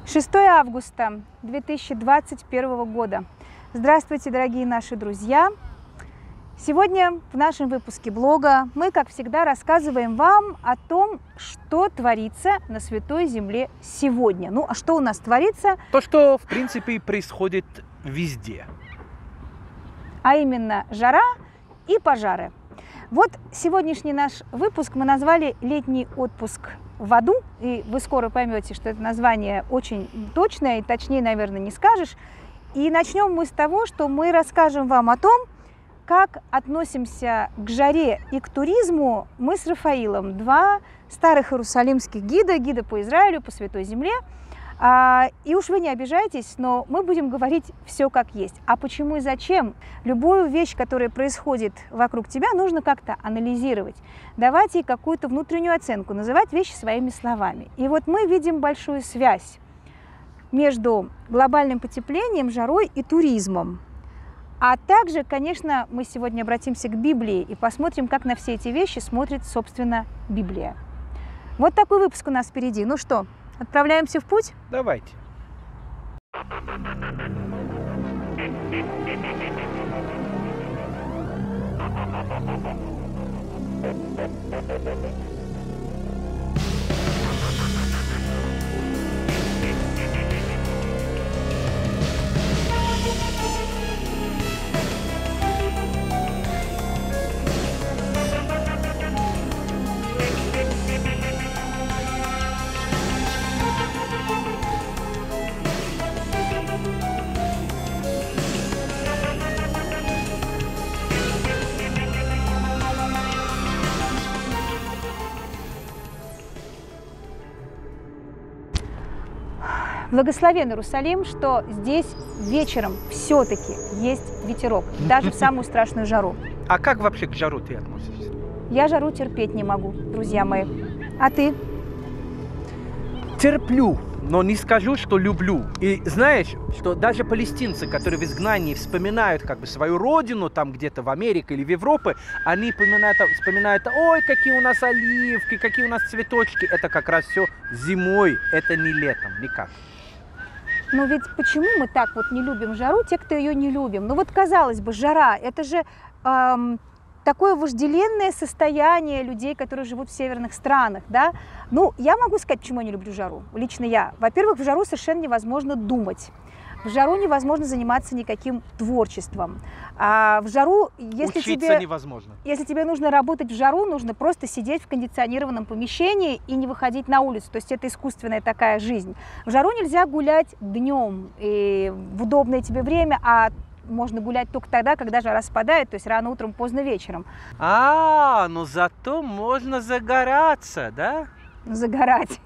6 августа 2021 года. Здравствуйте, дорогие наши друзья! Сегодня в нашем выпуске блога мы, как всегда, рассказываем вам о том, что творится на Святой Земле сегодня. Ну, а что у нас творится? То, что, в принципе, происходит везде. А именно жара и пожары. Вот сегодняшний наш выпуск мы назвали «Летний отпуск в аду», и вы скоро поймете, что это название очень точное, и точнее, наверное, не скажешь. И начнем мы с того, что мы расскажем вам о том, как относимся к жаре и к туризму мы с Рафаилом, два старых иерусалимских гида по Израилю, по Святой Земле. И уж вы не обижайтесь, но мы будем говорить все как есть. А почему и зачем? Любую вещь, которая происходит вокруг тебя, нужно как-то анализировать, давать ей какую-то внутреннюю оценку, называть вещи своими словами. И вот мы видим большую связь между глобальным потеплением, жарой и туризмом. А также, конечно, мы сегодня обратимся к Библии и посмотрим, как на все эти вещи смотрит, собственно, Библия. Вот такой выпуск у нас впереди. Ну что, отправляемся в путь? Давайте. Благословен Иерусалим, что здесь вечером все-таки есть ветерок, даже в самую страшную жару. А как вообще к жару ты относишься? Я жару терпеть не могу, друзья мои. А ты? Терплю, но не скажу, что люблю. И знаешь, что даже палестинцы, которые в изгнании вспоминают свою родину, там где-то в Америке или в Европе, они вспоминают, ой, какие у нас оливки, какие у нас цветочки. Это как раз все зимой, это не летом, никак. Но ведь почему мы так вот не любим жару, те, кто ее не любим? Ну вот, казалось бы, жара – это же такое вожделенное состояние людей, которые живут в северных странах, да? Ну, я могу сказать, почему я не люблю жару, лично я. Во-первых, в жару совершенно невозможно думать. В жару невозможно заниматься никаким творчеством. А в жару, если тебе нужно работать в жару, нужно просто сидеть в кондиционированном помещении и не выходить на улицу. То есть это искусственная такая жизнь. В жару нельзя гулять днем и в удобное тебе время, а можно гулять только тогда, когда жара спадает, то есть рано утром, поздно вечером. Но зато можно загораться, да? Загорать.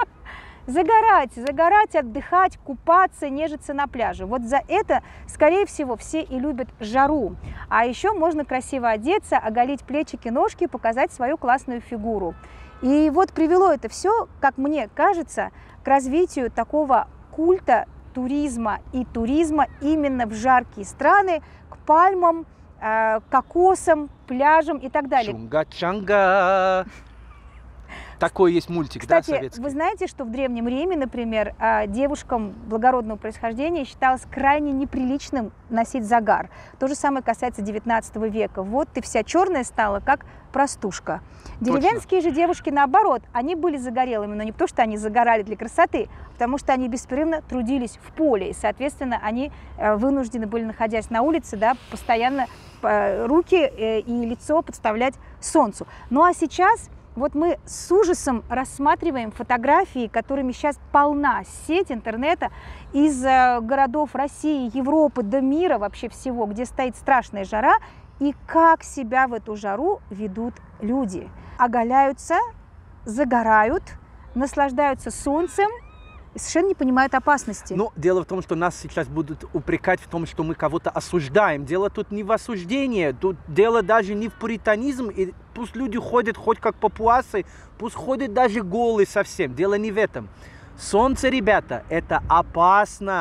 Загорать, отдыхать, купаться, нежиться на пляже. Вот за это, скорее всего, все и любят жару. А еще можно красиво одеться, оголить плечики, ножки, показать свою классную фигуру. И вот привело это все, как мне кажется, к развитию такого культа туризма и туризма именно в жаркие страны, к пальмам, кокосам, пляжам и так далее. Чунга-чанга. Такой есть мультик, кстати, да, советский? Вы знаете, что в Древнем Риме, например, девушкам благородного происхождения считалось крайне неприличным носить загар. То же самое касается 19 века. Вот ты вся черная стала, как простушка. Деревенские же девушки, наоборот, они были загорелыми, но не потому, что они загорали для красоты, а потому что они беспрерывно трудились в поле, и, соответственно, они вынуждены были, находясь на улице, да, постоянно руки и лицо подставлять солнцу. Ну а сейчас вот мы с ужасом рассматриваем фотографии, которыми сейчас полна сеть интернета из городов России, Европы, да мира вообще всего, где стоит страшная жара, и как себя в эту жару ведут люди. Оголяются, загорают, наслаждаются солнцем и совершенно не понимают опасности. Но дело в том, что нас сейчас будут упрекать в том, что мы кого-то осуждаем. Дело тут не в осуждении, тут дело даже не в пуританизм. И пусть люди ходят хоть как папуасы, пусть ходят даже голые совсем. Дело не в этом. Солнце, ребята, это опасно.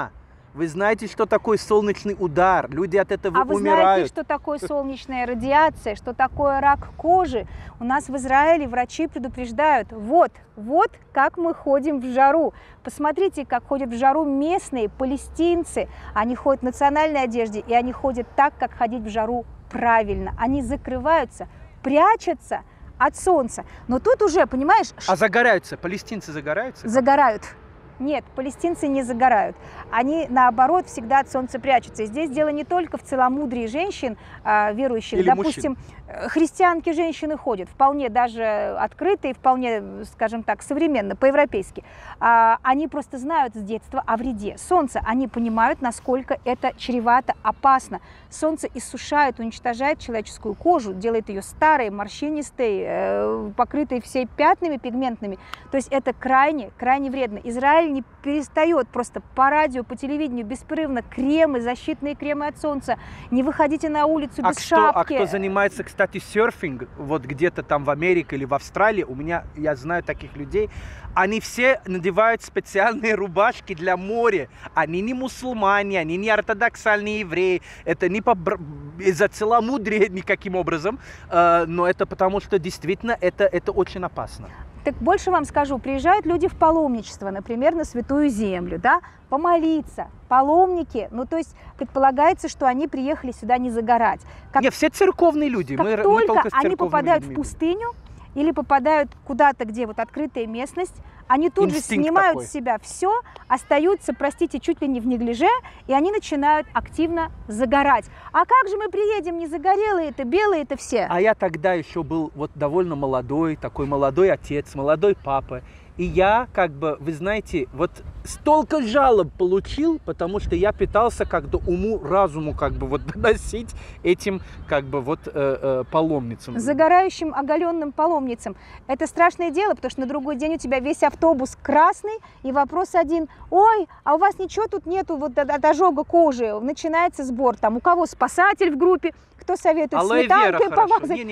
Вы знаете, что такое солнечный удар? Люди от этого А вы знаете, умирают. что такое солнечная радиация, что такое рак кожи? У нас в Израиле врачи предупреждают, вот как мы ходим в жару. Посмотрите, как ходят в жару местные палестинцы. Они ходят в национальной одежде, и они ходят так, как ходить в жару правильно. Они закрываются, прячутся от солнца. Но тут уже, понимаешь... А загораются? Палестинцы загораются? Загорают. Нет, палестинцы не загорают. Они, наоборот, всегда от солнца прячутся. И здесь дело не только в целомудрии женщин, верующих. Или допустим, христианки женщины ходят вполне даже открыто и вполне, скажем так, современно, по-европейски. Они просто знают с детства о вреде. Солнце, они понимают, насколько это чревато, опасно. Солнце иссушает, уничтожает человеческую кожу, делает ее старой, морщинистой, покрытой всей пятнами пигментными. То есть это крайне, крайне вредно. Израиль не перестает просто по радио, по телевидению беспрерывно кремы, защитные кремы от солнца. Не выходите на улицу без шапки. А кто занимается, кстати, серфинг, вот где-то там в Америке или в Австралии, я знаю таких людей, они все надевают специальные рубашки для моря. Они не мусульмане, они не ортодоксальные евреи. Это не из-за целомудрия никаким образом, но это потому, что действительно это очень опасно. Так больше вам скажу, приезжают люди в паломничество, например, на Святую Землю, да, помолиться. Паломники, ну то есть предполагается, что они приехали сюда не загорать. Нет, все церковные люди. Как только они попадают в пустыню или попадают куда-то, где вот открытая местность, они тут же снимают с себя все, остаются, простите, чуть ли не в неглиже, и они начинают активно загорать. А как же мы приедем, не загорелые-то, белые-то все? А я тогда еще был вот довольно молодой, такой молодой отец, молодой папа. И я, как бы, вы знаете, вот столько жалоб получил, потому что я пытался как-то уму-разуму как бы вот доносить этим как бы вот паломницам. Загорающим, оголенным паломницам. Это страшное дело, потому что на другой день у тебя весь автобус красный, и вопрос один: ой, а у вас ничего тут нету вот от ожога кожи? Начинается сбор, там у кого спасатель в группе, кто советует сметанкой помазать.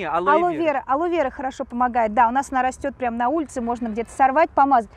Алоэ вера хорошо помогает, да, у нас она растет прямо на улице, можно где-то сорвать, помазать.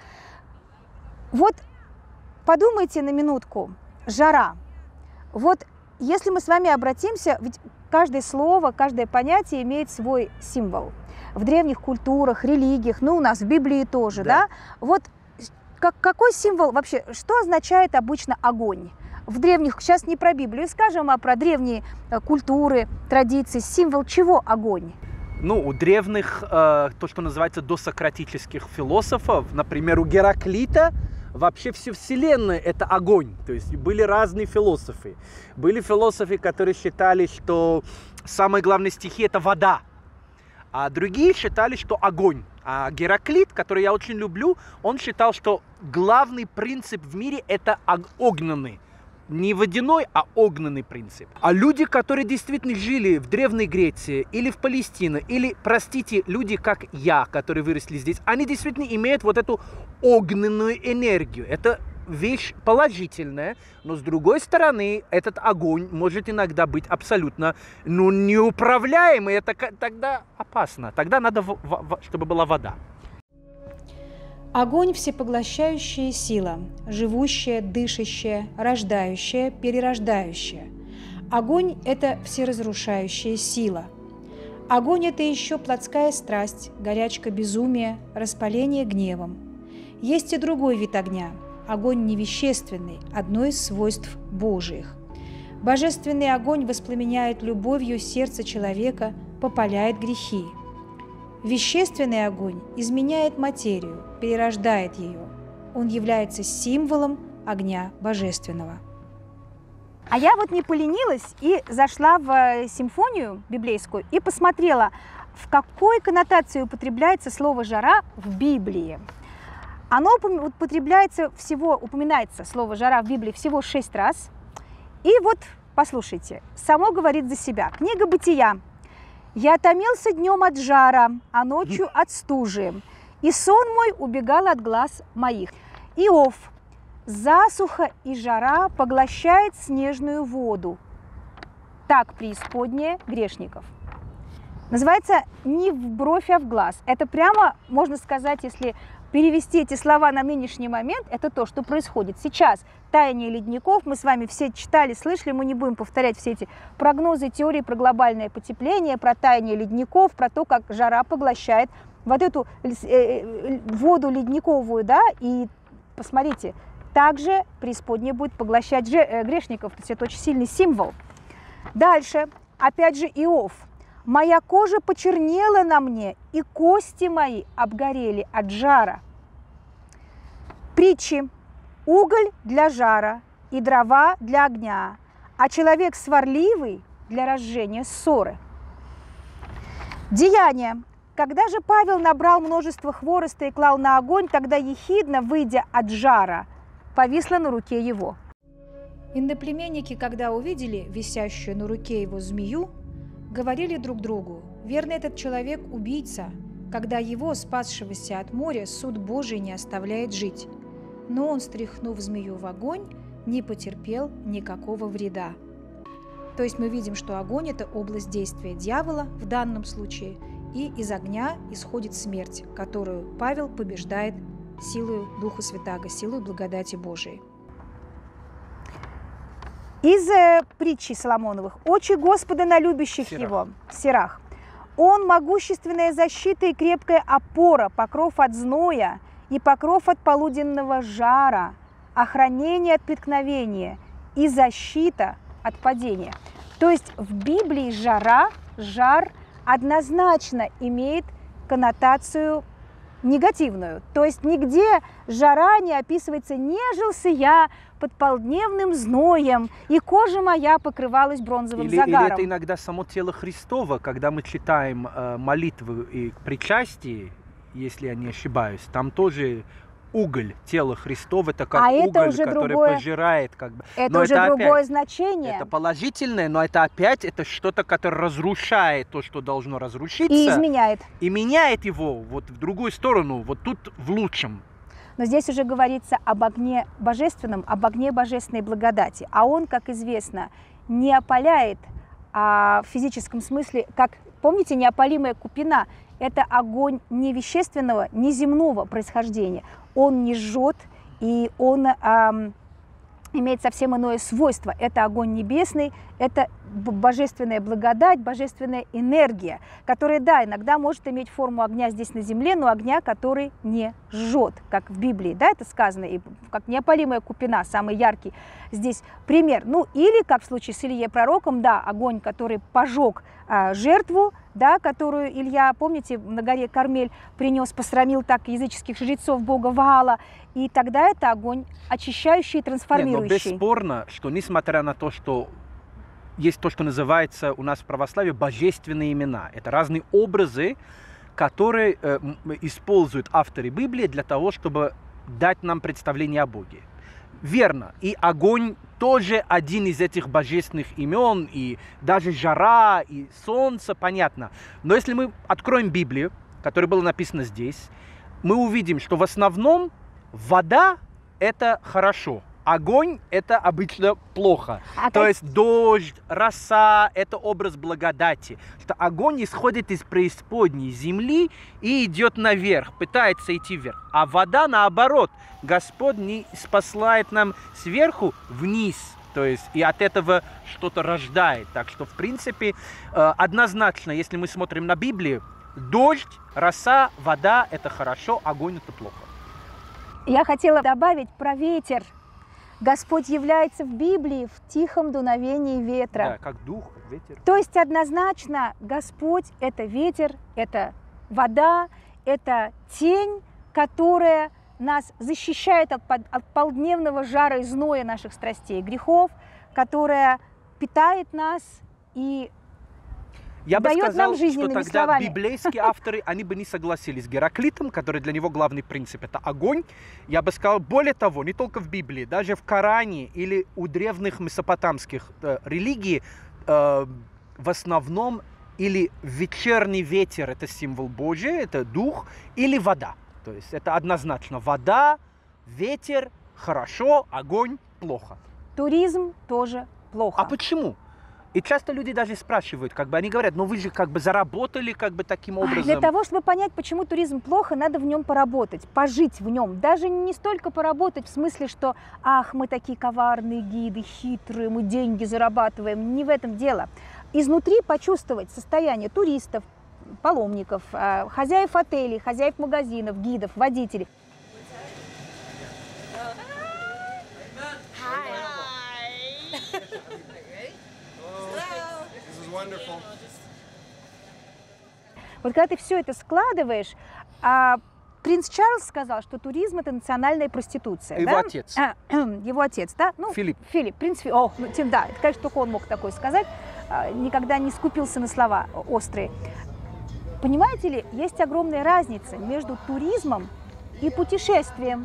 Вот подумайте на минутку, жара. Вот если мы с вами обратимся, ведь каждое слово, каждое понятие имеет свой символ. В древних культурах, религиях, ну у нас в Библии тоже, да? Вот какой символ вообще, что означает обычно огонь? В древних, сейчас не про Библию скажем, а про древние культуры, традиции, символ чего огонь? Ну, у древних, то, что называется досократических философов, например, у Гераклита, вообще вся Вселенная – это огонь. То есть были разные философы. Были философы, которые считали, что самая главная стихия – это вода. А другие считали, что огонь. А Гераклит, который я очень люблю, он считал, что главный принцип в мире – это огненный. Не водяной, а огненный принцип. А люди, которые действительно жили в Древней Греции или в Палестине, или, простите, люди, как я, которые выросли здесь, они действительно имеют вот эту огненную энергию. Это вещь положительная, но с другой стороны, этот огонь может иногда быть абсолютно неуправляемый. Это тогда опасно. Тогда надо, чтобы была вода. Огонь – всепоглощающая сила, живущая, дышащая, рождающая, перерождающая. Огонь – это всеразрушающая сила. Огонь – это еще плотская страсть, горячка безумия, распаление гневом. Есть и другой вид огня – огонь невещественный, одно из свойств Божиих. Божественный огонь воспламеняет любовью сердце человека, попаляет грехи. Вещественный огонь изменяет материю, перерождает ее. Он является символом огня божественного. А я вот не поленилась и зашла в симфонию библейскую и посмотрела, в какой коннотации употребляется слово «жара» в Библии. Оно употребляется упоминается слово «жара» в Библии всего 6 раз. И вот, послушайте, само говорит за себя. Книга Бытия. «Я томился днем от жара, а ночью от стужи, и сон мой убегал от глаз моих». Иов. «Засуха и жара поглощает снежную воду. Так преисподняя грешников». Называется не в бровь, а в глаз. Это прямо, можно сказать, если перевести эти слова на нынешний момент, это то, что происходит сейчас. Таяние ледников, мы с вами все читали, слышали, мы не будем повторять все эти прогнозы, теории про глобальное потепление, про таяние ледников, про то, как жара поглощает вот эту воду ледниковую, да, и посмотрите, также преисподняя будет поглощать грешников, то есть это очень сильный символ. Дальше, опять же, Иов. «Моя кожа почернела на мне, и кости мои обгорели от жара». Притчи. «Уголь для жара и дрова для огня, а человек сварливый для разжения ссоры». Деяния. «Когда же Павел набрал множество хвороста и клал на огонь, тогда ехидна, выйдя от жара, повисла на руке его». Иноплеменники, когда увидели висящую на руке его змею, говорили друг другу: «Верно, этот человек – убийца, когда его, спасшегося от моря, суд Божий не оставляет жить». Но он, стряхнув змею в огонь, не потерпел никакого вреда. То есть мы видим, что огонь – это область действия дьявола в данном случае, и из огня исходит смерть, которую Павел побеждает силою Духа Святаго, силою благодати Божией. Из притчи Соломоновых. «Очи Господа на любящих Сирах. его». Сирах. «Он могущественная защита и крепкая опора, покров от зноя и покров от полуденного жара, охранение от преткновения и защита от падения». То есть в Библии жар однозначно имеет коннотацию негативную. То есть нигде жара не описывается: «Нежился я под полдневным зноем, и кожа моя покрывалась бронзовым загаром». Или это иногда само тело Христово, когда мы читаем молитвы и причастие, если я не ошибаюсь, там тоже уголь, тело Христово, это как уголь, который пожирает. Как бы. Это уже другое значение. Это положительное, но это опять это что-то, которое разрушает то, что должно разрушиться. И изменяет. И меняет его вот в другую сторону, вот тут в лучшем. Но здесь уже говорится об огне божественном, об огне божественной благодати. А он, как известно, не опаляет в физическом смысле, как, помните, неопалимая купина – это огонь не вещественного, не земного происхождения. Он не жжет, и он имеет совсем иное свойство. Это огонь небесный, это божественная благодать, божественная энергия, которая, да, иногда может иметь форму огня здесь на земле, но огня, который не жжет, как в Библии, да, это сказано, и как неопалимая купина, самый яркий здесь пример. Ну, или, как в случае с Ильей пророком, да, огонь, который пожег жертву, да, которую Илья, помните, на горе Кармель принес, посрамил так языческих жрецов бога Ваала, и тогда это огонь очищающий и трансформирующий. Нет, но бесспорно, что несмотря на то, что есть то, что называется у нас в православии божественные имена, это разные образы, которые используют авторы Библии для того, чтобы дать нам представление о Боге. Верно, и огонь тоже один из этих божественных имен, и даже жара, и солнце, понятно. Но если мы откроем Библию, которая была написана здесь, мы увидим, что в основном вода – это хорошо, огонь – это обычно плохо. То есть дождь, роса – это образ благодати. Что огонь исходит из преисподней земли и идет наверх, пытается идти вверх. А вода, наоборот, Господь не спасает нам сверху вниз. То есть и от этого что-то рождает. Так что, в принципе, однозначно, если мы смотрим на Библию, дождь, роса, вода – это хорошо, огонь – это плохо. Я хотела добавить про ветер. Господь является в Библии в тихом дуновении ветра. Да, как дух, ветер. То есть однозначно Господь – это ветер, это вода, это тень, которая нас защищает от полдневного жара и зноя наших страстей и грехов, которая питает нас и Я бы дает сказал, нам жизненными что тогда словами. библейские авторы, они бы не согласились с Гераклитом, который для него главный принцип – это огонь. Я бы сказал, более того, не только в Библии, даже в Коране или у древних месопотамских религий в основном или вечерний ветер – это символ Божий, это дух, или вода. То есть это однозначно вода, ветер – хорошо, огонь – плохо. Туризм тоже плохо. А почему? И часто люди даже спрашивают, как бы они говорят, ну вы же как бы заработали как бы таким образом. Для того, чтобы понять, почему туризм плохо, надо в нем поработать, пожить в нем. Даже не столько поработать в смысле, что ах, мы такие коварные гиды, хитрые, мы деньги зарабатываем. Не в этом дело. Изнутри почувствовать состояние туристов, паломников, хозяев отелей, хозяев магазинов, гидов, водителей. Вот когда ты все это складываешь, принц Чарльз сказал, что туризм – это национальная проституция. Его да? отец. Его отец, да? Ну, Филипп. Принц Филипп. О, ну, да, это, конечно, только он мог такое сказать. Никогда не скупился на слова острые. Понимаете ли, есть огромная разница между туризмом и путешествием,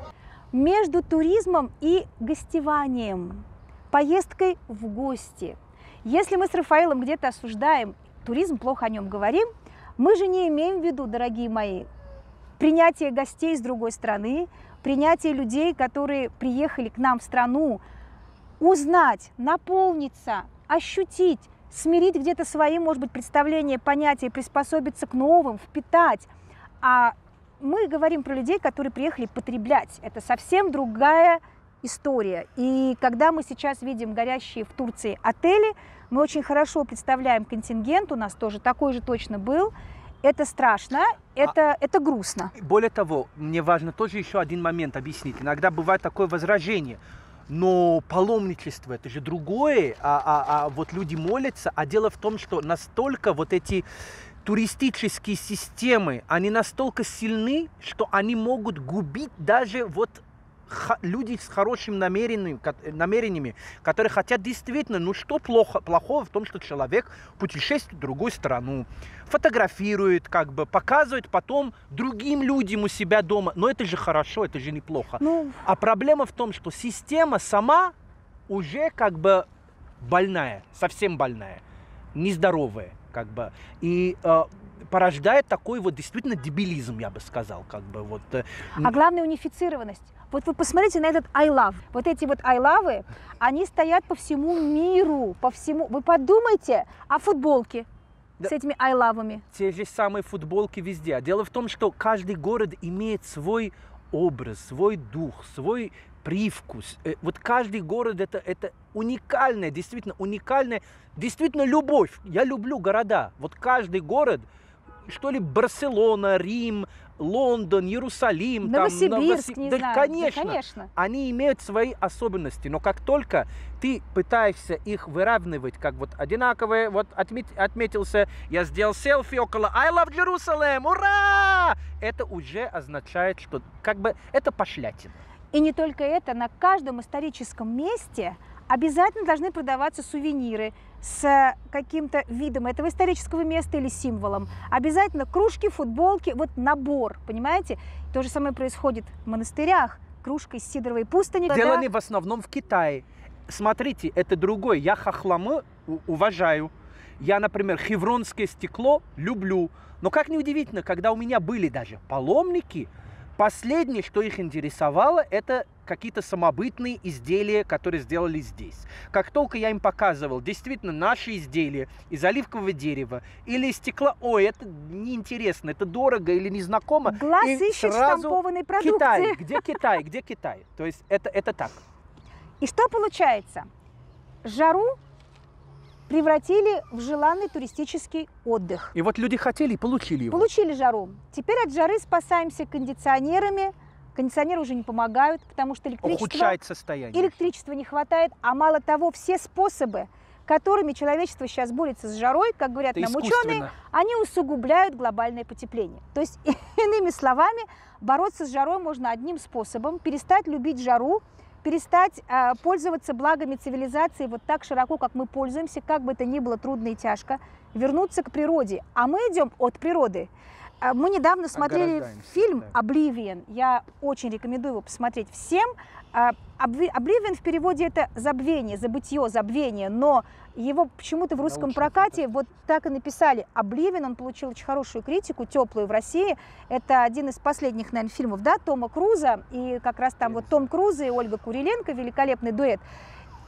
между туризмом и гостеванием, поездкой в гости. Если мы с Рафаэлом где-то осуждаем туризм, плохо о нем говорим, мы же не имеем в виду, дорогие мои, принятие гостей с другой страны, принятие людей, которые приехали к нам в страну, узнать, наполниться, ощутить, смирить где-то свои, может быть, представления, понятия, приспособиться к новым, впитать. А мы говорим про людей, которые приехали потреблять. Это совсем другая история. И когда мы сейчас видим горящие в Турции отели, мы очень хорошо представляем контингент, у нас тоже такой же точно был. Это страшно, это грустно. Более того, мне важно тоже еще один момент объяснить. Иногда бывает такое возражение. Но паломничество – это же другое, вот люди молятся, а дело в том, что настолько вот эти туристические системы, они настолько сильны, что они могут губить даже вот люди с хорошими намерениями, которые хотят действительно, ну что плохого в том, что человек путешествует в другую страну, фотографирует, как бы показывает потом другим людям у себя дома. Но это же хорошо, это же неплохо. А проблема в том, что система сама уже как бы больная, совсем больная, нездоровая, как бы. И порождает такой вот действительно дебилизм, я бы сказал, как бы вот. А главное унифицированность. Вот вы посмотрите на этот I love. Вот эти вот I love, они стоят по всему миру, по всему. Вы подумайте о футболке с этими I love-ами. Те же самые футболки везде. А дело в том, что каждый город имеет свой образ, свой дух, свой привкус. Вот каждый город это уникальная, действительно любовь. Я люблю города. Вот каждый город, что ли, Барселона, Рим, Лондон, Иерусалим, Новосибирск, не знаю. Конечно, да, конечно, они имеют свои особенности, но как только ты пытаешься их выравнивать, как вот одинаковые, вот отметился, я сделал селфи около I love Jerusalem, ура! Это уже означает, что как бы это пошлятина. И не только это, на каждом историческом месте обязательно должны продаваться сувениры с каким-то видом этого исторического места или символом. Обязательно кружки, футболки, вот набор, понимаете? То же самое происходит в монастырях. Кружка из сидоровой пустыни. Сделаны в основном в Китае. Смотрите, это другой. Я хохломы уважаю. Я, например, хевронское стекло люблю. Но как неудивительно, когда у меня были даже паломники, последнее, что их интересовало, это какие-то самобытные изделия, которые сделали здесь. Как только я им показывал действительно наши изделия из оливкового дерева или из стекла, ой, это неинтересно, это дорого или незнакомо. Глаз ищет штампованной продукции. Китай, где Китай, где Китай? То есть это так. И что получается? Жару превратили в желанный туристический отдых. И вот люди хотели и получили его. Получили жару. Теперь от жары спасаемся кондиционерами. Кондиционеры уже не помогают, потому что ухудшает состояние. Электричества не хватает. А мало того, все способы, которыми человечество сейчас борется с жарой, как говорят нам ученые, они усугубляют глобальное потепление. То есть, иными словами, бороться с жарой можно одним способом – перестать любить жару, перестать пользоваться благами цивилизации вот так широко, как мы пользуемся, как бы это ни было трудно и тяжко, вернуться к природе. А мы идем от природы. Мы недавно смотрели фильм «Обливион». Я очень рекомендую его посмотреть всем. «Обливион» в переводе это забвение, забытье, забвение, но его почему-то в русском прокате вот так и написали «Обливион». Он получил очень хорошую критику, теплую в России. Это один из последних, наверное, фильмов, да, Тома Круза. И как раз там вот Том Круз и Ольга Куриленко, великолепный дуэт.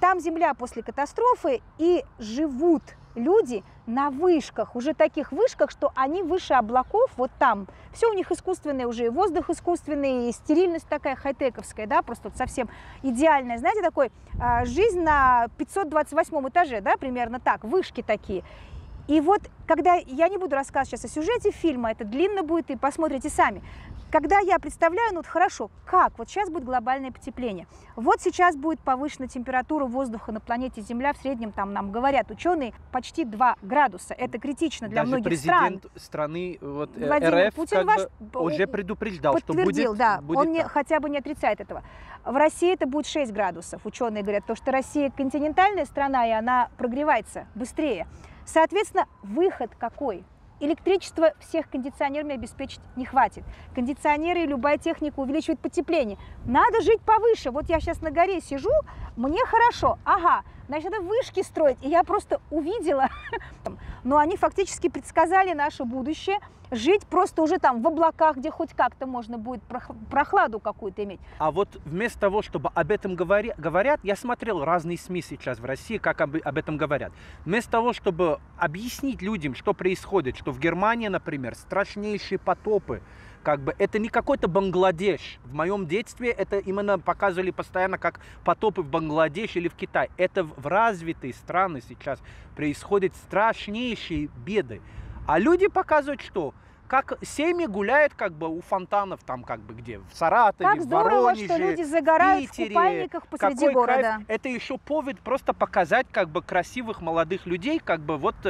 Там земля после катастрофы, и живут люди на вышках, уже таких вышках, что они выше облаков, вот там. Все у них искусственное уже, и воздух искусственный, и стерильность такая хай-тековская, да, просто вот совсем идеальная. Знаете, такой жизнь на 528 этаже, да, примерно так, вышки такие. И вот, когда, я не буду рассказывать сейчас о сюжете фильма, это длинно будет, и посмотрите сами. Когда я представляю, ну вот хорошо, как? Вот сейчас будет глобальное потепление. Вот сейчас будет повышена температура воздуха на планете Земля, в среднем, там нам говорят ученые, почти 2 градуса. Это критично для Даже многих стран. президент страны вот, Владимир РФ Путин уже предупреждал, что подтвердил, будет, да, будет он так. хотя бы не отрицает этого. В России это будет 6 градусов, ученые говорят, потому что Россия континентальная страна, и она прогревается быстрее. Соответственно, выход какой? Электричество всех кондиционерами обеспечить не хватит. Кондиционеры и любая техника увеличивает потепление. Надо жить повыше. Вот я сейчас на горе сижу, мне хорошо. Ага, значит, надо вышки строить. И я просто увидела, но они фактически предсказали наше будущее. Жить просто уже там в облаках, где хоть как-то можно будет прохладу какую-то иметь. А вот вместо того, чтобы об этом говорят, я смотрел разные СМИ сейчас в России, как об этом говорят. Вместо того, чтобы объяснить людям, что происходит, что в Германии, например, страшнейшие потопы, как бы это не какой-то Бангладеш. В моем детстве это именно показывали постоянно как потопы в Бангладеш или в Китае. Это в развитые страны сейчас происходят страшнейшие беды. А люди показывают, что как семьи гуляют как бы у фонтанов, там как бы где, в Саратове, как в здорово, Воронеже, что люди загорают в Питере. В купальниках посреди Какой города. Кайф. Это еще повод просто показать как бы красивых молодых людей, как бы вот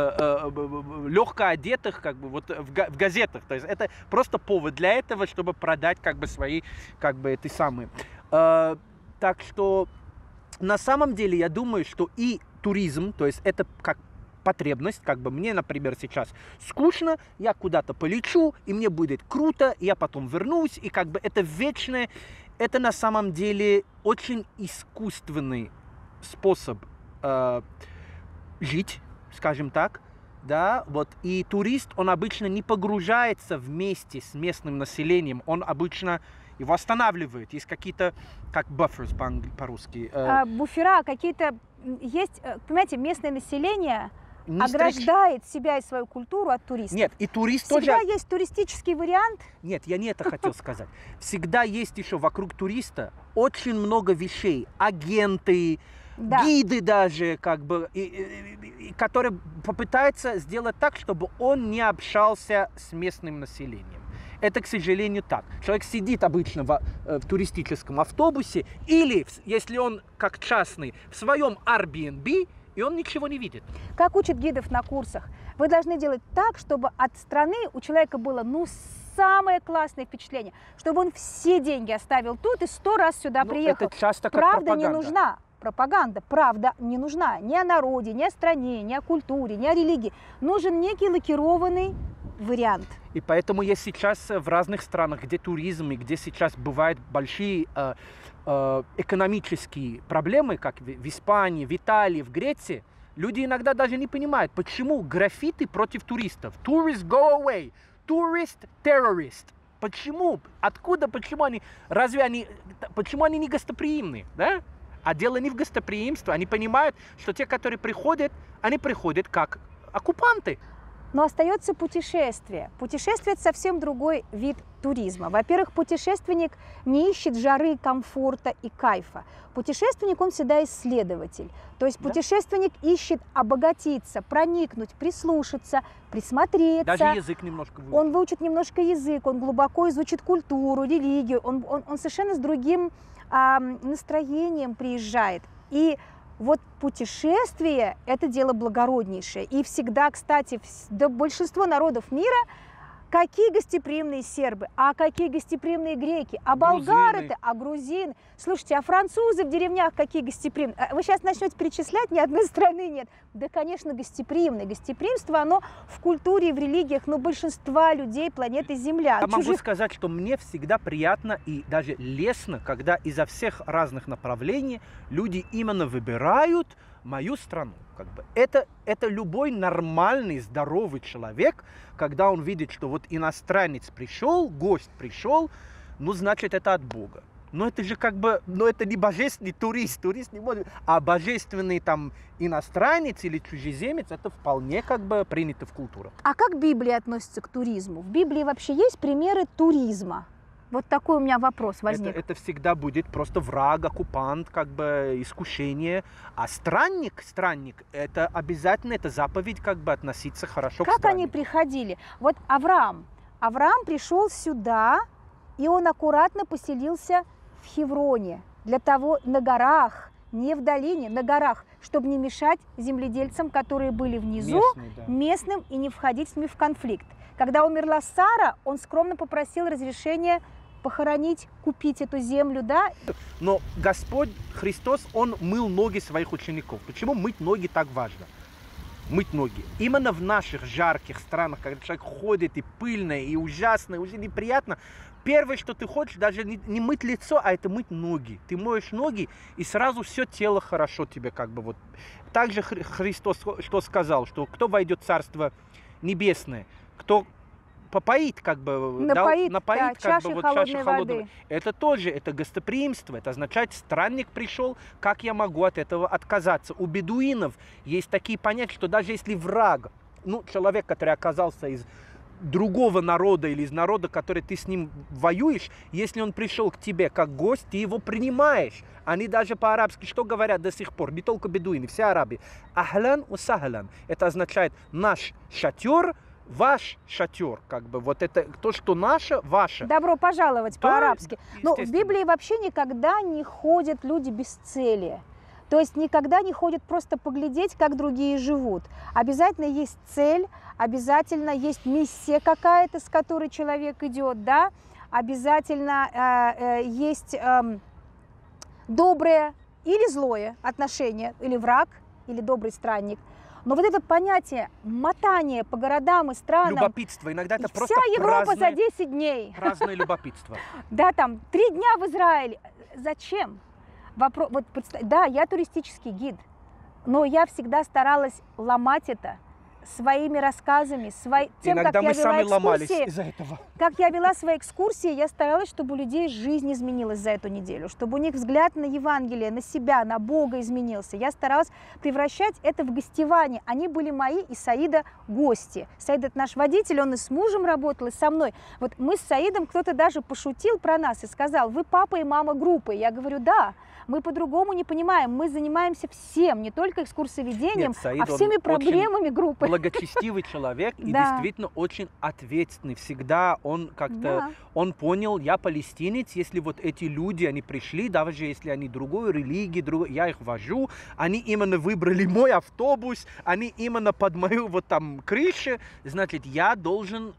легко одетых, как бы вот в газетах. То есть это просто повод для этого, чтобы продать как бы свои, как бы эти самые. Так что на самом деле я думаю, что и туризм, то есть это как потребность, как бы мне, например, сейчас скучно, я куда-то полечу, и мне будет круто, и я потом вернусь, и как бы это вечное, это на самом деле очень искусственный способ жить, скажем так, да, вот, и турист, он обычно не погружается вместе с местным населением, он обычно его останавливает, есть какие-то, как buffers по-русски. Буфера какие-то есть, понимаете, местное население ограждает себя и свою культуру от туристов. Нет, и турист всегда тоже... есть туристический вариант. Нет, я не это хотел сказать. Всегда есть еще вокруг туриста очень много вещей. Агенты, Да. гиды даже, как бы, которые попытаются сделать так, чтобы он не общался с местным населением. Это, к сожалению, так. Человек сидит обычно в туристическом автобусе или, если он как частный, в своем Airbnb, и он ничего не видит. Как учат гидов на курсах, вы должны делать так, чтобы от страны у человека было, ну, самое классное впечатление, чтобы он все деньги оставил тут и 100 раз сюда приехал. Это часто как Правда не пропаганда. нужна. Пропаганда, правда не нужна ни о народе, ни о стране, ни о культуре, ни о религии. Нужен некий лакированный вариант. И поэтому есть сейчас в разных странах, где туризм и где сейчас бывают большие экономические проблемы, как в Испании, в Италии, в Греции, люди иногда даже не понимают, почему граффити против туристов. Tourist go away, tourist terrorist. Почему? Откуда? Почему они? Почему они не гостеприимны? Да? А дело не в гостеприимстве. Они понимают, что те, которые приходят, они приходят как оккупанты. Но остается путешествие. Путешествие – это совсем другой вид туризма. Во-первых, путешественник не ищет жары, комфорта и кайфа. Путешественник, он всегда исследователь. То есть путешественник ищет обогатиться, проникнуть, прислушаться, присмотреться. Даже язык немножко выучит. Он выучит немножко язык, он глубоко изучит культуру, религию. Он совершенно с другим настроением приезжает. И вот путешествие – это дело благороднейшее. И всегда, кстати, большинство народов мира, какие гостеприимные сербы, а какие гостеприимные греки, а болгары-то, а грузины. Слушайте, а французы в деревнях какие гостеприимные. Вы сейчас начнете перечислять, ни одной страны нет. Да, конечно, гостеприимные. Гостеприимство, оно в культуре и в религиях, но большинства людей планеты Земля. Я могу сказать, что мне всегда приятно и даже лестно, когда изо всех разных направлений люди именно выбирают мою страну. Как бы. Это любой нормальный, здоровый человек, когда он видит, что вот иностранец пришел, гость пришел, ну, значит, это от Бога. Но это же как бы, но это не божественный турист не может, а божественный там иностранец или чужеземец, это вполне как бы принято в культурах. А как Библия относится к туризму? В Библии вообще есть примеры туризма? Вот такой у меня вопрос возник. Это всегда будет просто враг, оккупант, как бы искушение. А странник, это обязательно, это заповедь как бы относиться хорошо к страннику. Как они приходили? Вот Авраам пришел сюда, и он аккуратно поселился в Хевроне, для того, на горах, не в долине, на горах, чтобы не мешать земледельцам, которые были внизу, местным, и не входить с ними в конфликт. Когда умерла Сара, он скромно попросил разрешения похоронить, купить эту землю, да? Но Господь Христос, Он мыл ноги своих учеников. Почему мыть ноги так важно? Мыть ноги. Именно в наших жарких странах, когда человек ходит и пыльно, и ужасно, и уже неприятно, первое, что ты хочешь, даже не мыть лицо, а это мыть ноги. Ты моешь ноги, и сразу все тело хорошо тебе как бы вот. Также Христос что сказал, что кто войдет в Царство Небесное, кто попоит, как бы, напоит да, как бы, вот чашей холодной воды. Это тоже, это гостеприимство, это означает, странник пришел, как я могу от этого отказаться? У бедуинов есть такие понятия, что даже если враг, ну, человек, который оказался из другого народа или из народа, который ты с ним воюешь, если он пришел к тебе как гость, ты его принимаешь. Они даже по-арабски что говорят до сих пор, не только бедуины, все арабы. Ахлян у сахлян. Это означает наш шатер, ваш шатер, как бы, вот это то, что наше, ваше. Добро пожаловать, да, по-арабски. Но в Библии вообще никогда не ходят люди без цели. То есть никогда не ходят просто поглядеть, как другие живут. Обязательно есть цель, обязательно есть миссия какая-то, с которой человек идет, да. Обязательно есть доброе или злое отношение, или враг, или добрый странник. Но вот это понятие мотания по городам и странам... Любопытство. Иногда это просто вся Европа за 10 дней. Праздное любопытство. Да, там 3 дня в Израиле. Зачем? Вот, да, я туристический гид, но я всегда старалась ломать это своими рассказами, тем, иногда как мы я вела сами ломались экскурсии, из-за этого. Как я вела свои экскурсии, я старалась, чтобы у людей жизнь изменилась за эту неделю, чтобы у них взгляд на Евангелие, на себя, на Бога изменился. Я старалась превращать это в гостевание. Они были мои и Саида гости. Саид — это наш водитель, он и с мужем работал, и со мной. Вот мы с Саидом, кто-то даже пошутил про нас и сказал: вы папа и мама группы. Я говорю: да. Мы по-другому не понимаем, мы занимаемся всем, не только экскурсоведением, а всеми проблемами группы. Благочестивый человек и действительно очень ответственный. Всегда он как-то, он понял, я палестинец, если вот эти люди, они пришли, даже если они другой религии, я их вожу, они именно выбрали мой автобус, они именно под мою вот там крышу, значит, я должен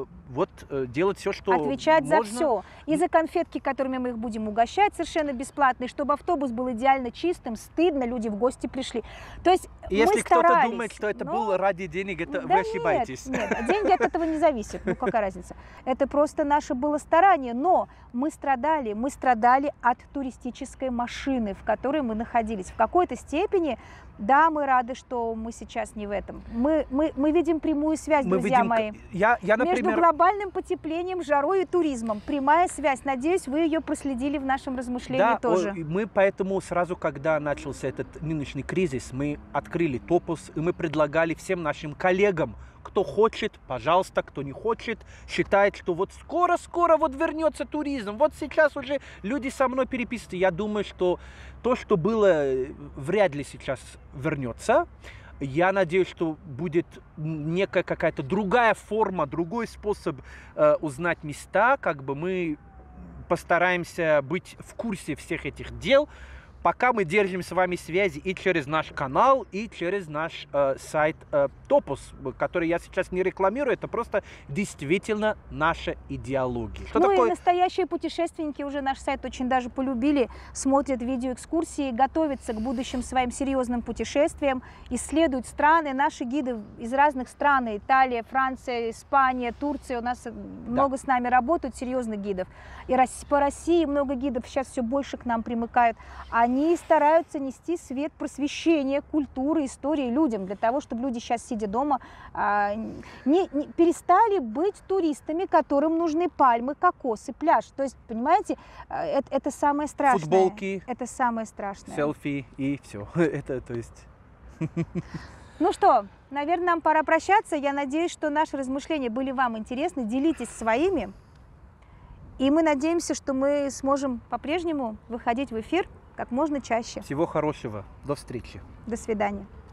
делать все, что отвечать можно. За все. И за конфетки, которыми мы их будем угощать совершенно бесплатно, и чтобы автобус был идеально чистым, стыдно, люди в гости пришли. То есть если кто-то старались, думает, что это было ради денег, это да вы ошибаетесь. Нет, деньги от этого не зависят. Ну какая разница? Это просто наше было старание. Но мы страдали от туристической машины, в которой мы находились. В какой-то степени, да, мы рады, что мы сейчас не в этом. Мы видим прямую связь, друзья мои. Например, между глобальным потеплением, жарой и туризмом. Прямая связь. Надеюсь, вы ее проследили в нашем размышлении тоже. Мы поэтому сразу, когда начался этот нынешний кризис, мы открыли Топус, и мы предлагали всем нашим коллегам, кто хочет, пожалуйста, кто не хочет, считает, что вот скоро вот вернется туризм, вот сейчас уже люди со мной переписываются. Я думаю, что то, что было, вряд ли сейчас вернется. Я надеюсь, что будет некая какая-то другая форма, другой способ узнать места, как бы мы постараемся быть в курсе всех этих дел, пока мы держим с вами связи и через наш канал, и через наш сайт Топус, который я сейчас не рекламирую, это просто действительно наша идеология. Что такое? И настоящие путешественники уже наш сайт очень даже полюбили, смотрят видеоэкскурсии, готовятся к будущим своим серьезным путешествиям, исследуют страны. Наши гиды из разных стран, Италия, Франция, Испания, Турция, у нас много с нами работают, серьезных гидов. И по России много гидов сейчас все больше к нам примыкают. Они они стараются нести свет просвещения, культуры, истории людям, для того, чтобы люди сейчас, сидя дома, не перестали быть туристами, которым нужны пальмы, кокосы, пляж. То есть, понимаете, это самое страшное. Футболки, это самое страшное. селфи и все. Это, то есть... Ну что, наверное, нам пора прощаться. Я надеюсь, что наши размышления были вам интересны. Делитесь своими. И мы надеемся, что мы сможем по-прежнему выходить в эфир как можно чаще. Всего хорошего. До встречи. До свидания.